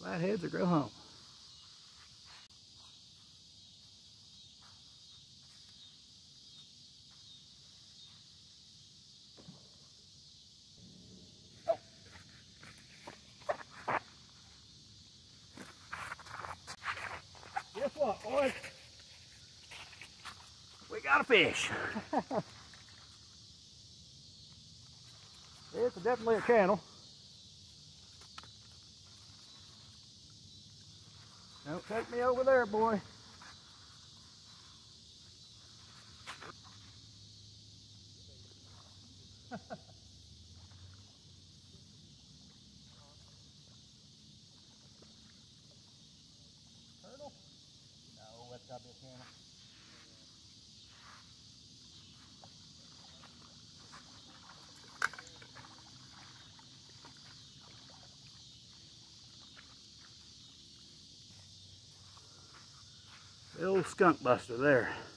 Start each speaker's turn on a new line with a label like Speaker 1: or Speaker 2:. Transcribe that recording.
Speaker 1: Flatheads or go home. Guess what, boys? We got a fish. It's definitely a channel. Don't take me over there, boy. Turtle? No, that's got to be a channel. The old skunk buster there.